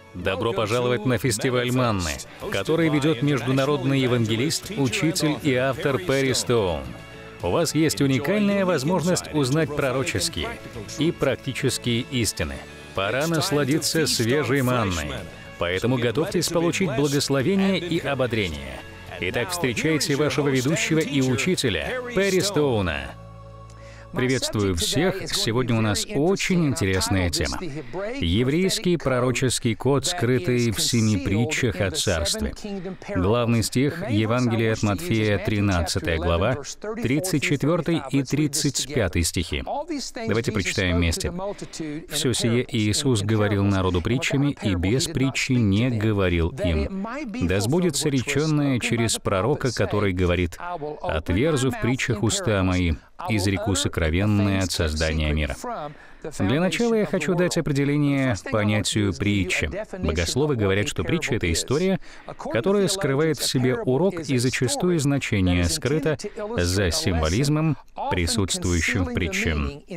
Добро пожаловать на фестиваль Манны, который ведет международный евангелист, учитель и автор Перри Стоун. У вас есть уникальная возможность узнать пророческие и практические истины. Пора насладиться свежей манной, поэтому готовьтесь получить благословение и ободрение. Итак, встречайте вашего ведущего и учителя Перри Стоуна. Приветствую всех! Сегодня у нас очень интересная тема. Еврейский пророческий код, скрытый в 7 притчах о царстве. Главный стих Евангелия от Матфея, 13 глава, 34 и 35 стихи. Давайте прочитаем вместе. «Все сие Иисус говорил народу притчами, и без притчи не говорил им. Да сбудется реченное через пророка, который говорит: „Отверзу в притчах уста мои, изреку сокровенное от создания мира“». Для начала я хочу дать определение понятию притчи. Богословы говорят, что притча — это история, которая скрывает в себе урок, и зачастую значение скрыто за символизмом, присутствующим в притче.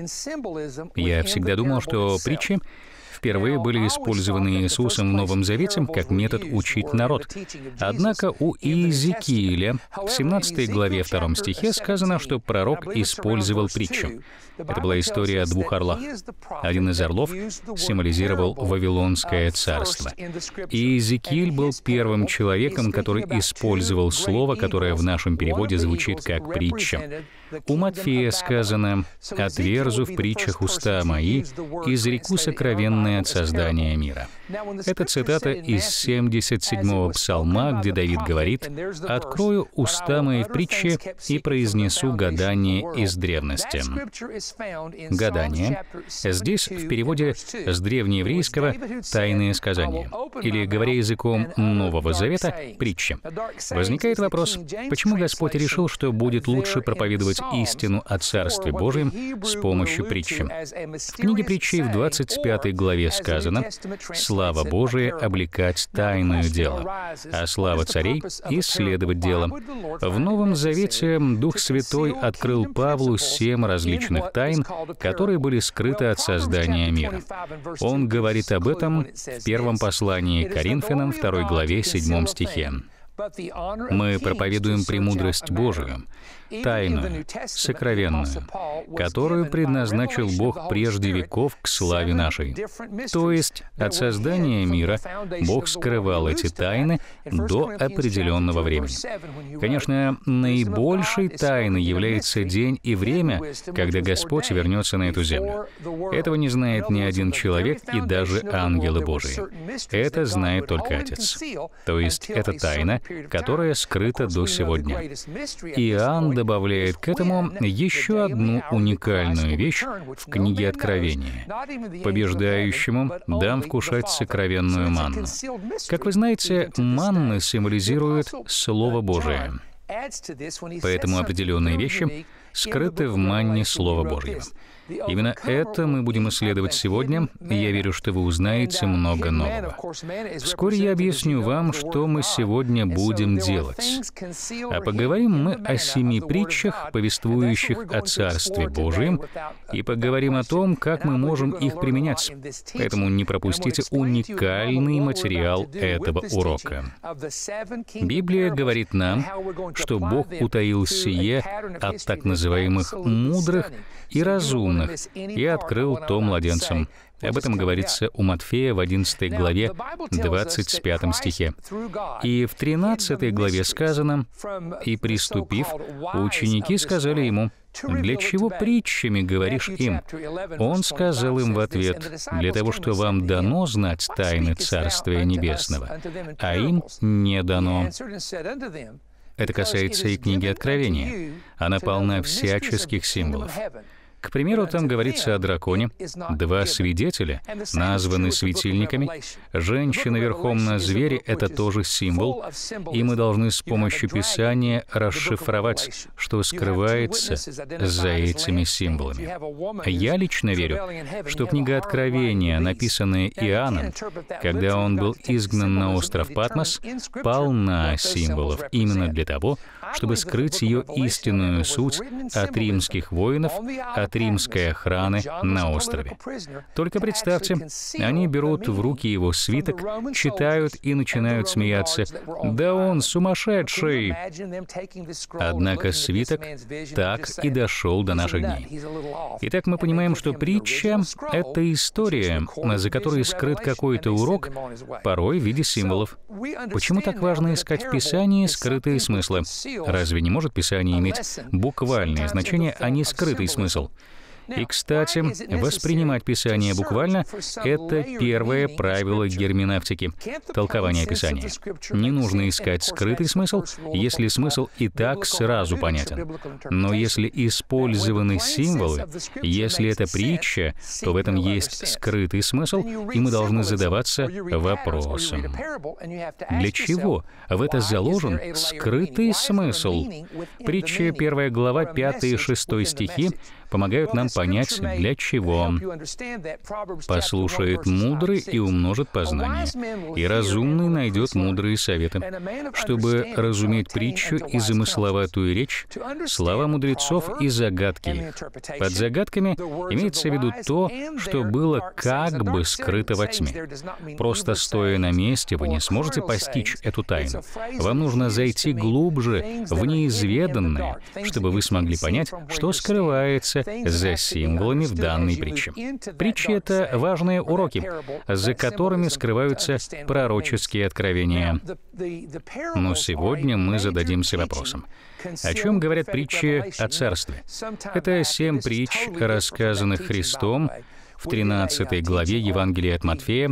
Я всегда думал, что притчи впервые были использованы Иисусом в Новом Завете как метод учить народ. Однако у Иезекииля в 17 главе 2 стихе сказано, что пророк использовал притчу. Это была история о 2 орлах. Один из орлов символизировал Вавилонское царство. И Иезекииль был первым человеком, который использовал слово, которое в нашем переводе звучит как притча. У Матфея сказано: «Отверзу в притчах уста мои, изреку сокровенное от создания мира». Это цитата из 77-го псалма, где Давид говорит: «Открою уста мои в притче и произнесу гадание из древности». Гадание здесь в переводе с древнееврейского «тайные сказания», или, говоря языком Нового Завета, «притча». Возникает вопрос, почему Господь решил, что будет лучше проповедовать истину о Царстве Божьем с помощью притчи? В книге Притчей в 25 главе сказано: «Слава Божия облекать тайное дело, а слава царей исследовать дело». В Новом Завете Дух Святой открыл Павлу 7 различных тайн, которые были скрыты от создания мира. Он говорит об этом в первом послании к Коринфянам, 2 главе, 7 стихе. «Мы проповедуем премудрость Божию, тайную, сокровенную, которую предназначил Бог прежде веков к славе нашей». То есть от создания мира Бог скрывал эти тайны до определенного времени. Конечно, наибольшей тайной является день и время, когда Господь вернется на эту землю. Этого не знает ни один человек и даже ангелы Божии. Это знает только Отец. То есть это тайна, которая скрыта до сегодня. Иоанн добавляет к этому еще одну уникальную вещь в книге Откровения: «Побеждающему дам вкушать сокровенную манну». Как вы знаете, манна символизирует Слово Божие. Поэтому определенные вещи скрыты в манне Слова Божьего. Именно это мы будем исследовать сегодня, и я верю, что вы узнаете много нового. Вскоре я объясню вам, что мы сегодня будем делать. А поговорим мы о 7 притчах, повествующих о Царстве Божьем, и поговорим о том, как мы можем их применять. Поэтому не пропустите уникальный материал этого урока. Библия говорит нам, что Бог утаил сие от так называемых мудрых и разумных, и открыл то младенцам. Об этом говорится у Матфея в 11 главе, 25 стихе. И в 13 главе сказано: «И приступив, ученики сказали ему: „Для чего притчами говоришь им?“ Он сказал им в ответ: „Для того, что вам дано знать тайны Царствия Небесного, а им не дано“». Это касается и книги Откровения. Она полна всяческих символов. К примеру, там говорится о драконе, 2 свидетеля названы светильниками, женщина верхом на звере — это тоже символ, и мы должны с помощью Писания расшифровать, что скрывается за этими символами. Я лично верю, что книга Откровения, написанная Иоанном, когда он был изгнан на остров Патмос, полна символов именно для того, чтобы скрыть ее истинную суть от римских воинов, от от римской охраны на острове. Только представьте, они берут в руки его свиток, читают и начинают смеяться. «Да он сумасшедший!» Однако свиток так и дошел до наших дней. Итак, мы понимаем, что притча — это история, за которой скрыт какой-то урок, порой в виде символов. Почему так важно искать в Писании скрытые смыслы? Разве не может Писание иметь буквальное значение, а не скрытый смысл? И, кстати, воспринимать Писание буквально — это первое правило герменевтики, толкования Писания. Не нужно искать скрытый смысл, если смысл и так сразу понятен. Но если использованы символы, если это притча, то в этом есть скрытый смысл, и мы должны задаваться вопросом: для чего в это заложен скрытый смысл? Притча 1 глава 5 и 6 стихи помогают нам понять, для чего. «Послушает мудрый и умножит познание, и разумный найдет мудрые советы». Чтобы разуметь притчу и замысловатую речь, слова мудрецов и загадки. Под загадками имеется в виду то, что было как бы скрыто во тьме. Просто стоя на месте, вы не сможете постичь эту тайну. Вам нужно зайти глубже в неизведанное, чтобы вы смогли понять, что скрывается за символами в данной притче. Притчи — это важные уроки, за которыми скрываются пророческие откровения. Но сегодня мы зададимся вопросом: о чем говорят притчи о Царстве? Это 7 притч, рассказанных Христом в 13 главе Евангелия от Матфея,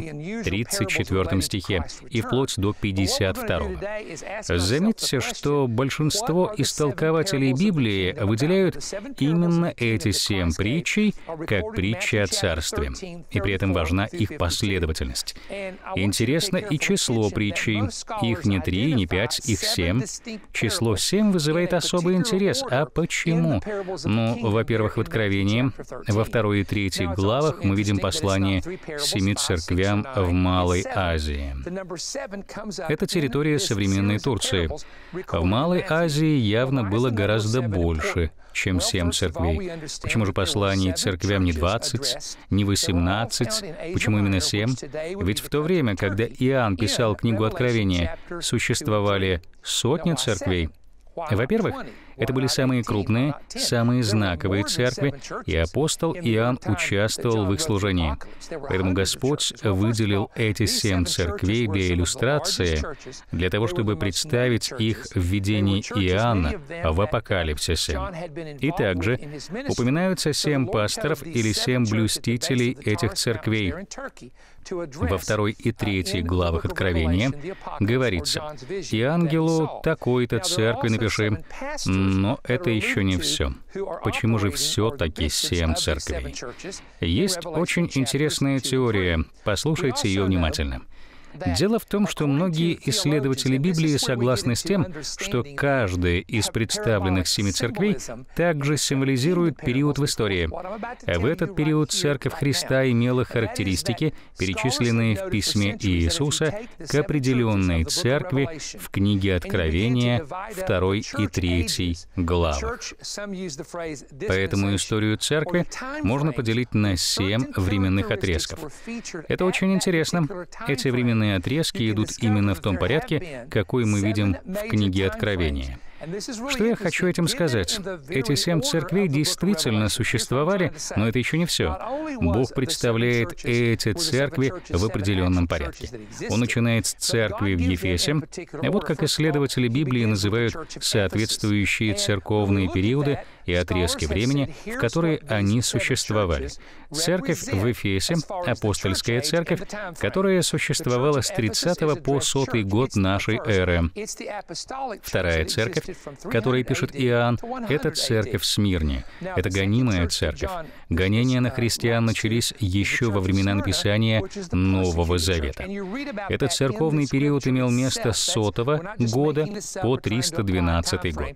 34 стихе, и вплоть до 52. Заметьте, что большинство истолкователей Библии выделяют именно эти 7 притчей как притчи о Царстве, и при этом важна их последовательность. Интересно и число притчей. Их не 3, не 5, их 7. Число 7 вызывает особый интерес. А почему? Ну, во-первых, в Откровении, во 2 и 3 главах мы видим послание 7 церквям в Малой Азии. Это территория современной Турции. В Малой Азии явно было гораздо больше, чем 7 церквей. Почему же посланий церквям не 20, не 18? Почему именно 7? Ведь в то время, когда Иоанн писал книгу Откровения, существовали сотни церквей. Во-первых, это были самые крупные, самые знаковые церкви, и апостол Иоанн участвовал в их служении. Поэтому Господь выделил эти 7 церквей для иллюстрации, для того, чтобы представить их в видении Иоанна в Апокалипсисе. И также упоминаются 7 пасторов или 7 блюстителей этих церквей. Во 2 и 3 главах Откровения говорится: «И ангелу такой-то церкви напиши». Но это еще не все. Почему же все-таки 7 церквей? Есть очень интересная теория. Послушайте ее внимательно. Дело в том, что многие исследователи Библии согласны с тем, что каждая из представленных 7 церквей также символизирует период в истории. В этот период Церковь Христа имела характеристики, перечисленные в письме Иисуса к определенной церкви в книге Откровения 2 и 3 главах. Поэтому историю церкви можно поделить на 7 временных отрезков. Это очень интересно. Эти временные отрезки идут именно в том порядке, какой мы видим в книге Откровения. Что я хочу этим сказать? Эти 7 церквей действительно существовали, но это еще не все. Бог представляет эти церкви в определенном порядке. Он начинает с церкви в Ефесе, а вот как исследователи Библии называют соответствующие церковные периоды и отрезки времени, в которые они существовали. Церковь в Ефесе, апостольская церковь, которая существовала с 30 по 100 год нашей эры. Вторая церковь, которой пишет Иоанн, это церковь в Смирне. Это гонимая церковь. Гонения на христиан начались еще во времена написания Нового Завета. Этот церковный период имел место с 100 года по 312 год.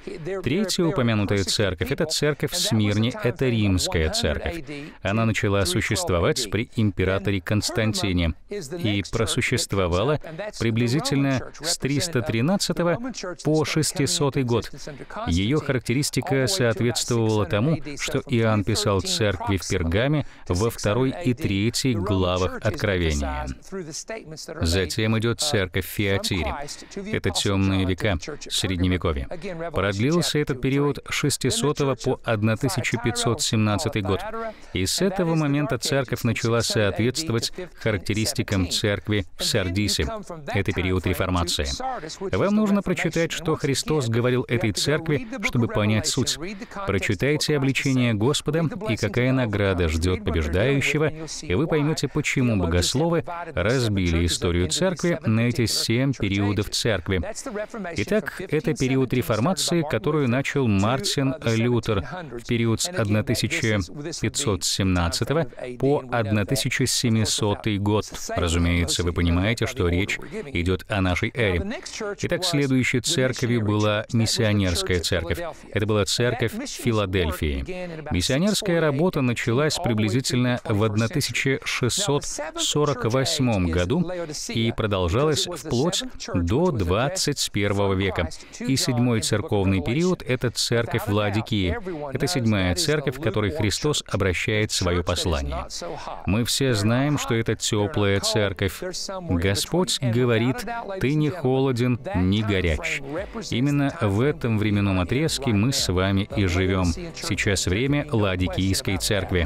Третья упомянутая церковь — это церковь в Смирне, это римская церковь. Она начала существовать при императоре Константине и просуществовала приблизительно с 313 по 600 год. Ее характеристика соответствовала тому, что Иоанн писал церкви в Пергаме во 2 и 3 главах Откровения. Затем идет церковь в Фиатире. Это темные века, Средневековье. Продлился этот период с 600 по 1517 год. И с этого момента церковь начала соответствовать характеристикам церкви в Сардисе. Это период реформации. Вам нужно прочитать, что Христос говорил этой церкви, чтобы понять суть. Прочитайте обличение Господа и какая награда ждет побеждающего, и вы поймете, почему богословы разбили историю церкви на эти 7 периодов церкви. Итак, это период реформации, которую начал Мартин Лютер в период с 1517 по 1700 год. Разумеется, вы понимаете, что речь идет о нашей эре. Итак, следующей церковью была миссионерская церковь. Это была церковь в Филадельфии. Миссионерская работа началась приблизительно в 1648 году и продолжалась вплоть до 21 века. И 7-й церковный период — это церковь в Ладикии. Это 7-я церковь, в которой Христос обращает свое послание. Мы все знаем, что это теплая церковь. Господь говорит: «Ты не холоден, не горяч». Именно в этом временном отрезке мы с вами и живем. Сейчас время Ладикийской церкви.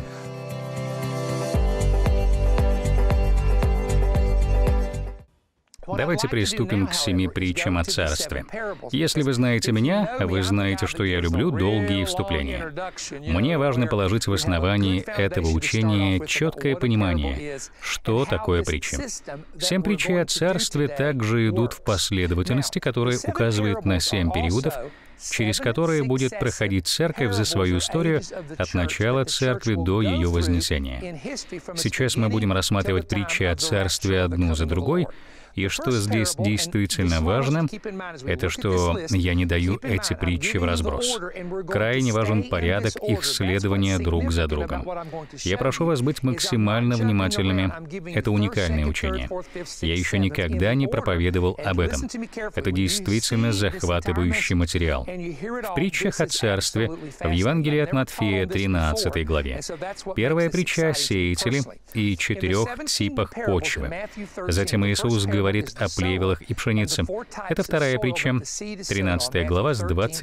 Давайте приступим к 7 притчам о царстве. Если вы знаете меня, вы знаете, что я люблю долгие вступления. Мне важно положить в основании этого учения четкое понимание, что такое притча. 7 притчей о царстве также идут в последовательности, которая указывает на 7 периодов, через которые будет проходить церковь за свою историю от начала церкви до ее вознесения. Сейчас мы будем рассматривать притчи о царстве одну за другой. И что здесь действительно важно, это что я не даю эти притчи в разброс. Крайне важен порядок их следования друг за другом. Я прошу вас быть максимально внимательными. Это уникальное учение. Я еще никогда не проповедовал об этом. Это действительно захватывающий материал. В притчах о царстве в Евангелии от Матфея, 13 главе. Первая притча о сеятеле и 4 типах почвы. Затем Иисус говорит о плевелах и пшенице. Это вторая притча, 13 глава, с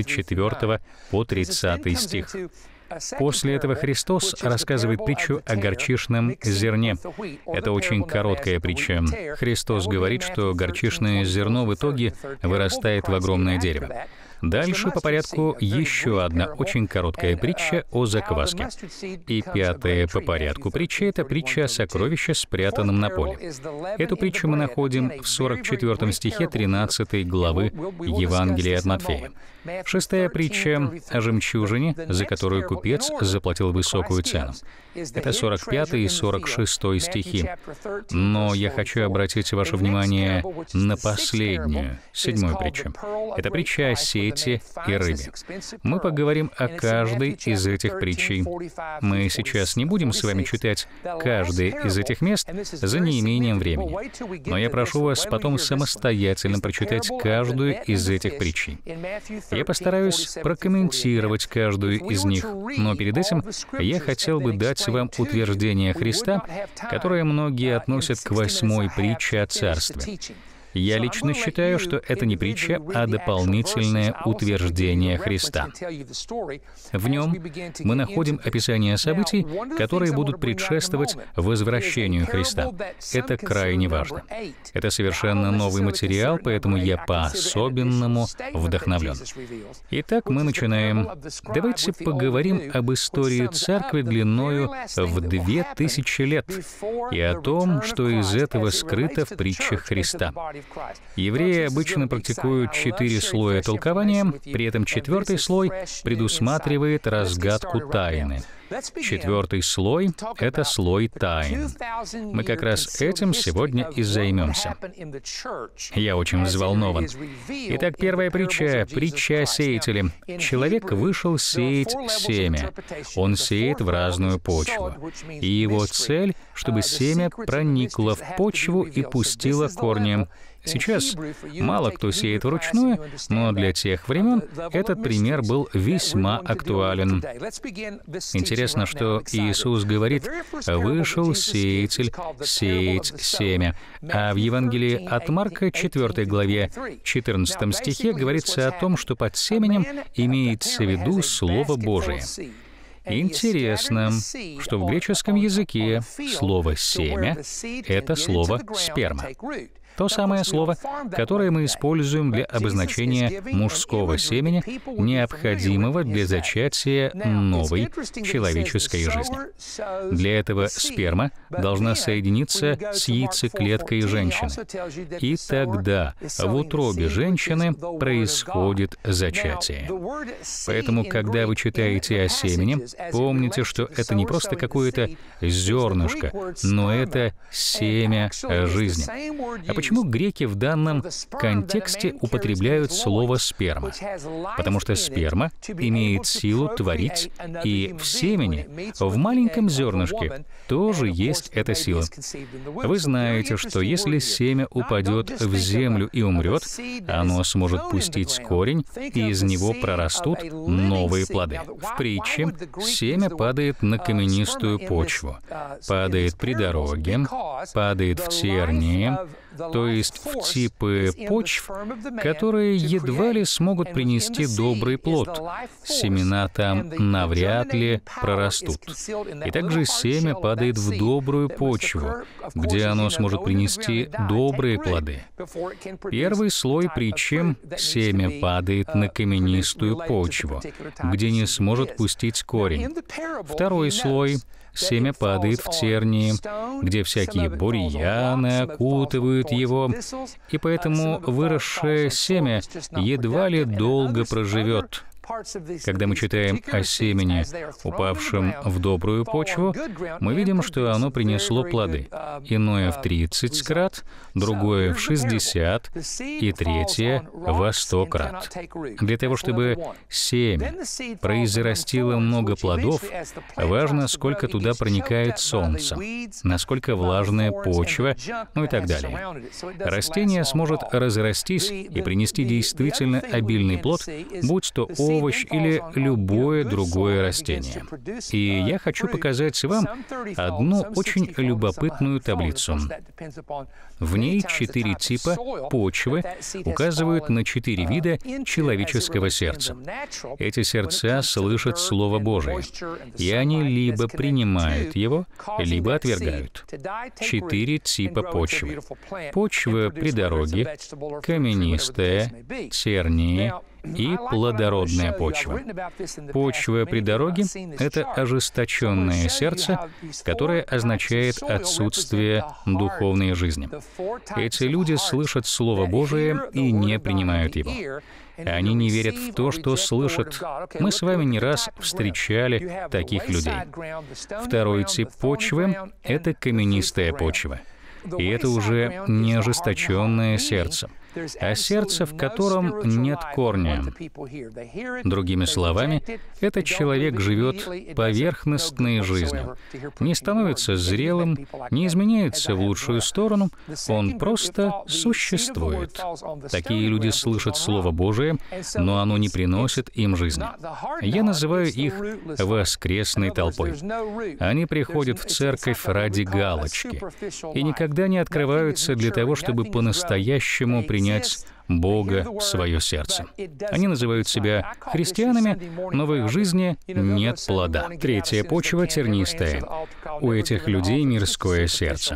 24 по 30 стих. После этого Христос рассказывает притчу о горчичном зерне. Это очень короткая притча. Христос говорит, что горчичное зерно в итоге вырастает в огромное дерево. Дальше по порядку еще одна очень короткая притча о закваске. И 5-я по порядку притча — это притча о сокровище, спрятанном на поле. Эту притчу мы находим в 44 стихе 13 главы Евангелия от Матфея. 6-я притча о жемчужине, за которую купец заплатил высокую цену. Это 45 и 46 стихи. Но я хочу обратить ваше внимание на последнюю, 7-ю притчу. Это притча о сети и рыбе. Мы поговорим о каждой из этих притчей. Мы сейчас не будем с вами читать каждое из этих мест за неимением времени. Но я прошу вас потом самостоятельно прочитать каждую из этих притчей. Я постараюсь прокомментировать каждую из них, но перед этим я хотел бы дать вам утверждение Христа, которое многие относят к 8-й притче о царстве. Я лично считаю, что это не притча, а дополнительное утверждение Христа. В нем мы находим описание событий, которые будут предшествовать возвращению Христа. Это крайне важно. Это совершенно новый материал, поэтому я по-особенному вдохновлен. Итак, мы начинаем. Давайте поговорим об истории церкви длиною в 2000 лет и о том, что из этого скрыто в притчах Христа. Евреи обычно практикуют 4 слоя толкования, при этом 4-й слой предусматривает разгадку тайны. 4-й слой — это слой тайн. Мы как раз этим сегодня и займемся. Я очень взволнован. Итак, первая притча — притча о сеятеле. Человек вышел сеять семя. Он сеет в разную почву. И его цель, чтобы семя проникло в почву и пустило корни. Сейчас мало кто сеет вручную, но для тех времен этот пример был весьма актуален. Интересно, что Иисус говорит: «Вышел сеятель сеять семя». А в Евангелии от Марка, 4 главе, 14 стихе, говорится о том, что под семенем имеется в виду Слово Божие. Интересно, что в греческом языке слово «семя» — это слово «сперма». То самое слово, которое мы используем для обозначения мужского семени, необходимого для зачатия новой человеческой жизни. Для этого сперма должна соединиться с яйцеклеткой женщины. И тогда в утробе женщины происходит зачатие. Поэтому, когда вы читаете о семени, помните, что это не просто какое-то зернышко, но это семя жизни. А почему греки в данном контексте употребляют слово «сперма»? Потому что сперма имеет силу творить, и в семени, в маленьком зернышке, тоже есть эта сила. Вы знаете, что если семя упадет в землю и умрет, оно сможет пустить корень, и из него прорастут новые плоды. В притче семя падает на каменистую почву, падает при дороге, падает в тернии, то есть в типы почв, которые едва ли смогут принести добрый плод. Семена там навряд ли прорастут. И также семя падает в добрую почву, где оно сможет принести добрые плоды. Первый слой притчи — семя падает на каменистую почву, где не сможет пустить корень. Второй слой — семя падает в тернии, где всякие бурьяны окутывают его, и поэтому выросшее семя едва ли долго проживет. Когда мы читаем о семени, упавшем в добрую почву, мы видим, что оно принесло плоды. Иное в 30 крат, другое в 60 и третье во 100 крат. Для того, чтобы семя произрастило много плодов, важно, сколько туда проникает солнца, насколько влажная почва, ну и так далее. Растение сможет разрастись и принести действительно обильный плод, будь то овощ или любое другое растение. И я хочу показать вам одну очень любопытную таблицу. В ней 4 типа почвы указывают на 4 вида человеческого сердца. Эти сердца слышат Слово Божие, и они либо принимают его, либо отвергают. 4 типа почвы. Почва при дороге, каменистая, тернии и плодородная почва. Почва при дороге — это ожесточенное сердце, которое означает отсутствие духовной жизни. Эти люди слышат Слово Божие и не принимают его. Они не верят в то, что слышат. Мы с вами не раз встречали таких людей. Второй тип почвы — это каменистая почва. И это уже не ожесточенное сердце, а сердце, в котором нет корня. Другими словами, этот человек живет поверхностной жизнью, не становится зрелым, не изменяется в лучшую сторону, он просто существует. Такие люди слышат Слово Божие, но оно не приносит им жизни. Я называю их воскресной толпой. Они приходят в церковь ради галочки и никогда не открываются для того, чтобы по-настоящему принять Бога в свое сердце. Они называют себя христианами, но в их жизни нет плода. Третья почва тернистая. У этих людей мирское сердце.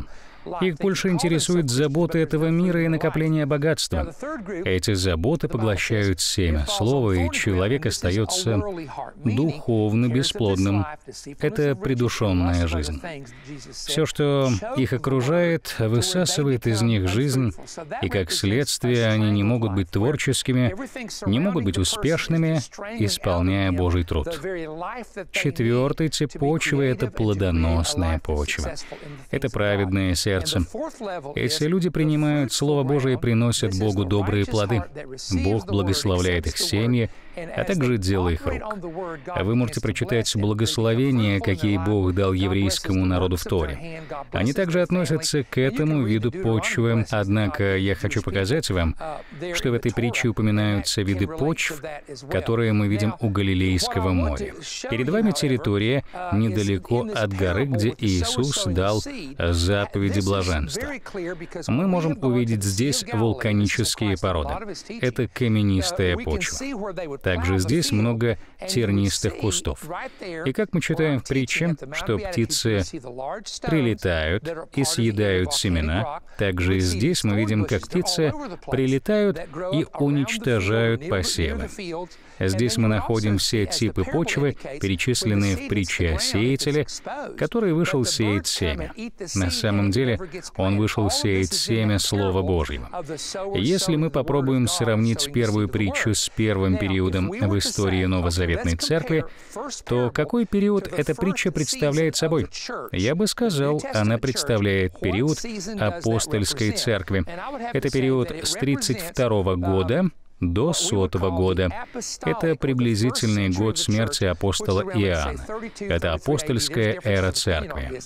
Их больше интересуют заботы этого мира и накопление богатства. Эти заботы поглощают семя слова, и человек остается духовно бесплодным. Это придушенная жизнь. Все, что их окружает, высасывает из них жизнь, и как следствие они не могут быть творческими, не могут быть успешными, исполняя Божий труд. Четвертый тип почвы — это плодоносная почва. Это праведное сердце. Эти люди принимают Слово Божие и приносят Богу добрые плоды. Бог благословляет их семьи, а также дело их рук. Вы можете прочитать благословения, какие Бог дал еврейскому народу в Торе. Они также относятся к этому виду почвы. Однако я хочу показать вам, что в этой притче упоминаются виды почв, которые мы видим у Галилейского моря. Перед вами территория недалеко от горы, где Иисус дал заповеди блаженства. Мы можем увидеть здесь вулканические породы. Это каменистая почва. Также здесь много тернистых кустов. И как мы читаем в притче, что птицы прилетают и съедают семена, также и здесь мы видим, как птицы прилетают и уничтожают посевы. Здесь мы находим все типы почвы, перечисленные в притче о сеятеле, который вышел сеять семя. На самом деле, он вышел сеять семя Слова Божьего. Если мы попробуем сравнить первую притчу с первым периодом в истории Новозаветной Церкви, то какой период эта притча представляет собой? Я бы сказал, она представляет период апостольской церкви. Это период с 32 года до 100-го года. Это приблизительный год смерти апостола Иоанна. Это апостольская эра церкви.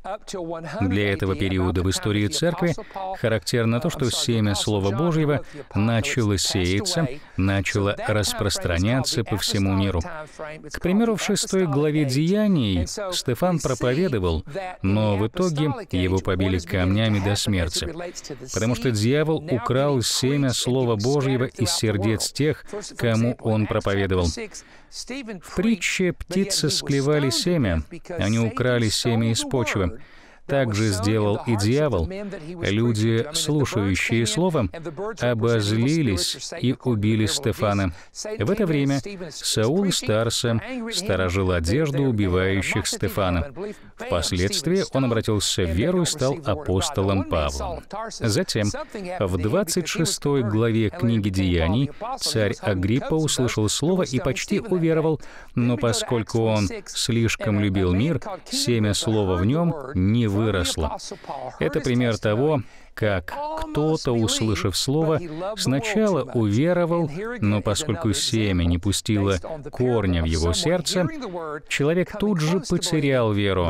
Для этого периода в истории церкви характерно то, что семя Слова Божьего начало сеяться, начало распространяться по всему миру. К примеру, в 6 главе Деяний Стефан проповедовал, но в итоге его побили камнями до смерти, потому что дьявол украл семя Слова Божьего из сердец тех, кому он проповедовал. В притче птицы склевали семя, они украли семя из почвы. Так же сделал и дьявол. Люди, слушающие Слово, обозлились и убили Стефана. В это время Саул из Тарса сторожил одежду убивающих Стефана. Впоследствии он обратился в веру и стал апостолом Павлом. Затем, в 26 главе книги Деяний, царь Агриппа услышал Слово и почти уверовал, но поскольку он слишком любил мир, семя Слова в нем не выросло. Это пример того, как кто-то, услышав Слово, сначала уверовал, но поскольку семя не пустило корня в его сердце, человек тут же потерял веру.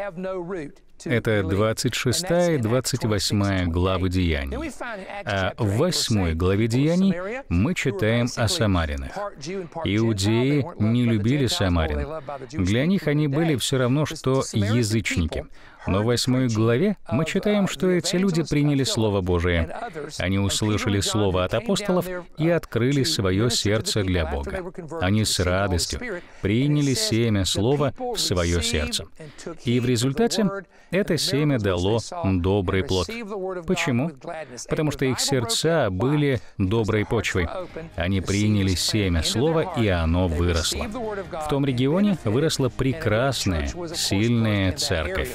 Это 26 и 28 главы Деяний. А в 8 главе Деяний мы читаем о самарянах. Иудеи не любили самарян. Для них они были все равно, что язычники. Но в 8 главе мы читаем, что эти люди приняли Слово Божие. Они услышали Слово от апостолов и открыли свое сердце для Бога. Они с радостью приняли семя Слова в свое сердце. И в результате это семя дало добрый плод. Почему? Потому что их сердца были доброй почвой. Они приняли семя Слова, и оно выросло. В том регионе выросла прекрасная, сильная церковь.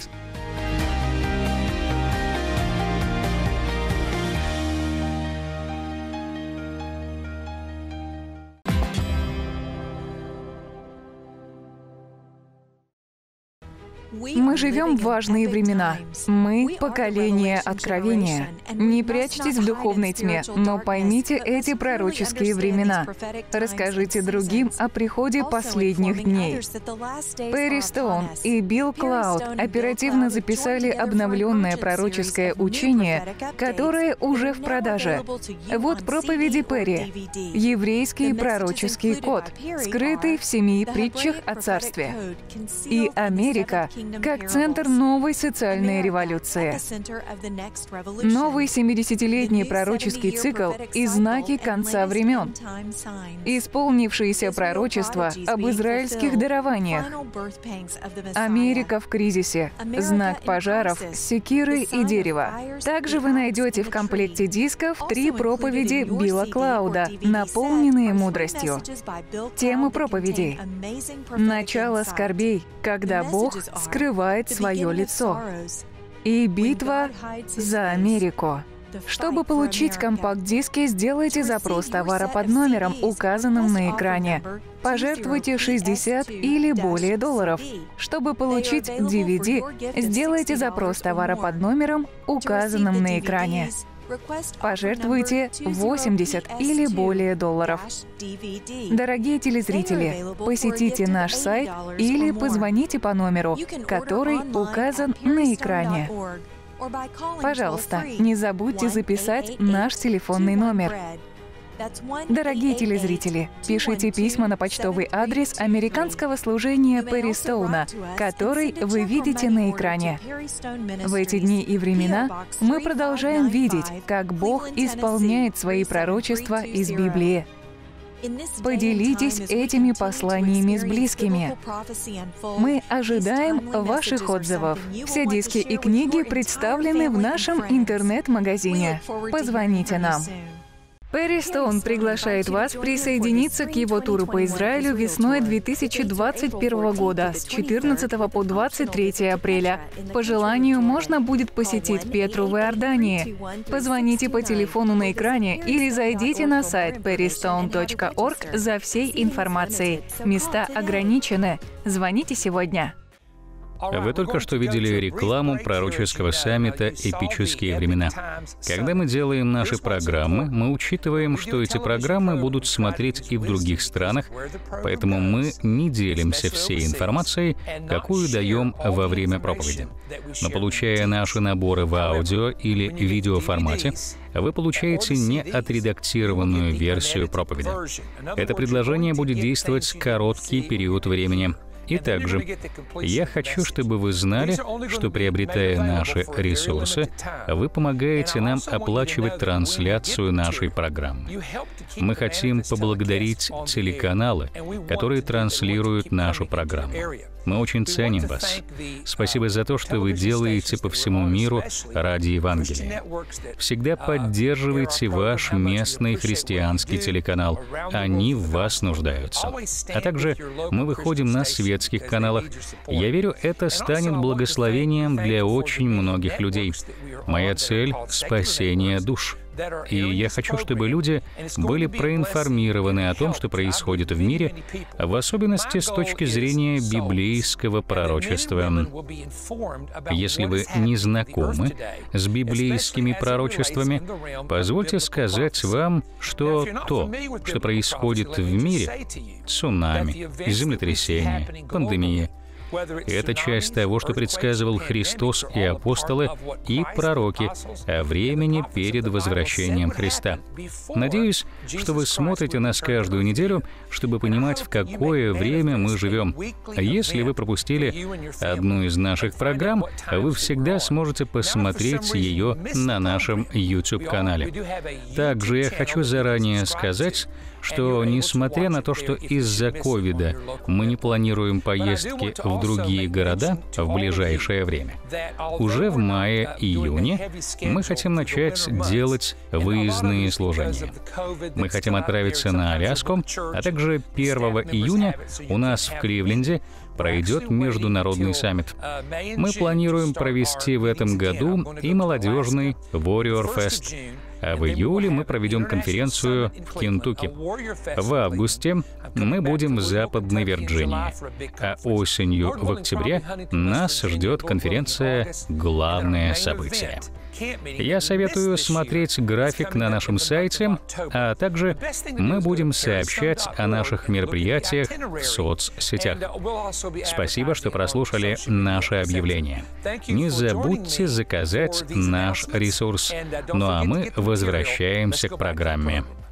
Мы живем в важные времена. Мы — поколение откровения. Не прячьтесь в духовной тьме, но поймите эти пророческие времена. Расскажите другим о приходе последних дней. Перри Стоун и Билл Клауд оперативно записали обновленное пророческое учение, которое уже в продаже. Вот проповеди Перри. Еврейский пророческий код, скрытый в 7 притчах о царстве. И Америка — как центр новой социальной революции. Новый 70-летний пророческий цикл и знаки конца времен. Исполнившиеся пророчества об израильских дарованиях. Америка в кризисе. Знак пожаров, секиры и дерева. Также вы найдете в комплекте дисков 3 проповеди Билла Клауда, наполненные мудростью. Темы проповедей. Начало скорбей, когда Бог скрывает свое лицо. И битва за Америку. Чтобы получить компакт-диски, сделайте запрос товара под номером, указанным на экране. Пожертвуйте 60 или более долларов. Чтобы получить DVD, сделайте запрос товара под номером, указанным на экране. Пожертвуйте 80 или более долларов. Дорогие телезрители, посетите наш сайт или позвоните по номеру, который указан на экране. Пожалуйста, не забудьте записать наш телефонный номер. Дорогие телезрители, пишите письма на почтовый адрес американского служения Перри Стоуна, который вы видите на экране. В эти дни и времена мы продолжаем видеть, как Бог исполняет свои пророчества из Библии. Поделитесь этими посланиями с близкими. Мы ожидаем ваших отзывов. Все диски и книги представлены в нашем интернет-магазине. Позвоните нам. Перри Стоун приглашает вас присоединиться к его туру по Израилю весной 2021 года с 14 по 23 апреля. По желанию можно будет посетить Петру в Иордании. Позвоните по телефону на экране или зайдите на сайт perrystone.org за всей информацией. Места ограничены. Звоните сегодня. Вы только что видели рекламу пророческого саммита «Эпические времена». Когда мы делаем наши программы, мы учитываем, что эти программы будут смотреть и в других странах, поэтому мы не делимся всей информацией, какую даем во время проповеди. Но получая наши наборы в аудио или видеоформате, вы получаете неотредактированную версию проповеди. Это предложение будет действовать короткий период времени. И также, я хочу, чтобы вы знали, что, приобретая наши ресурсы, вы помогаете нам оплачивать трансляцию нашей программы. Мы хотим поблагодарить телеканалы, которые транслируют нашу программу. Мы очень ценим вас. Спасибо за то, что вы делаете по всему миру ради Евангелия. Всегда поддерживайте ваш местный христианский телеканал. Они в вас нуждаются. А также мы выходим на светских каналах. Я верю, это станет благословением для очень многих людей. Моя цель — спасение душ. И я хочу, чтобы люди были проинформированы о том, что происходит в мире, в особенности с точки зрения библейского пророчества. Если вы не знакомы с библейскими пророчествами, позвольте сказать вам, что то, что происходит в мире — цунами, землетрясения, пандемия — это часть того, что предсказывал Христос и апостолы, и пророки о времени перед возвращением Христа. Надеюсь, что вы смотрите нас каждую неделю, чтобы понимать, в какое время мы живем. Если вы пропустили одну из наших программ, вы всегда сможете посмотреть ее на нашем YouTube-канале. Также я хочу заранее сказать, что, несмотря на то, что из-за ковида мы не планируем поездки в другие города в ближайшее время, уже в мае-июне мы хотим начать делать выездные служения. Мы хотим отправиться на Аляску, а также 1 июня у нас в Кливленде пройдет международный саммит. Мы планируем провести в этом году и молодежный Warrior Fest. А в июле мы проведем конференцию в Кентукки. В августе мы будем в Западной Вирджинии. А осенью, в октябре, нас ждет конференция «Главное событие». Я советую смотреть график на нашем сайте, а также мы будем сообщать о наших мероприятиях в соцсетях. Спасибо, что прослушали наше объявление. Не забудьте заказать наш ресурс. Ну а мы возвращаемся к программе.